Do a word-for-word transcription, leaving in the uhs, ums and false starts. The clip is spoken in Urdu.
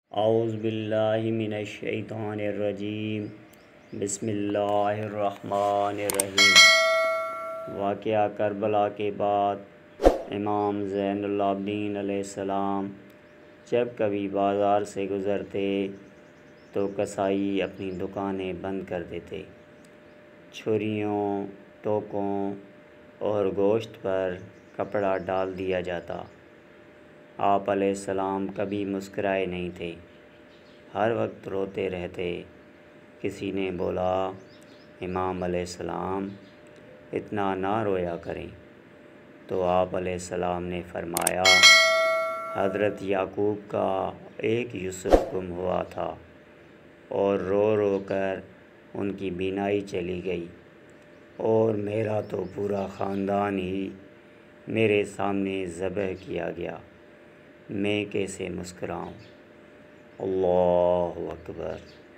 اعوذ باللہ من الشیطان الرجیم بسم اللہ الرحمن الرحیم۔ واقعہ کربلا کے بعد امام زین العابدین علیہ السلام جب کبھی بازار سے گزرتے تو کسائی اپنی دکانیں بند کر دیتے، چھریوں، ٹوکوں اور گوشت پر کپڑا ڈال دیا جاتا۔ آپ علیہ السلام کبھی مسکرائے نہیں تھے، ہر وقت روتے رہتے۔ کسی نے بولا، امام علیہ السلام اتنا نہ رویا کریں، تو آپ علیہ السلام نے فرمایا، حضرت یعقوب کا ایک یوسف گم ہوا تھا اور رو رو کر ان کی بینائی چلی گئی، اور میرا تو پورا خاندان ہی میرے سامنے ذبح کیا گیا، میں کیسے مسکراؤں؟ اللہ اکبر۔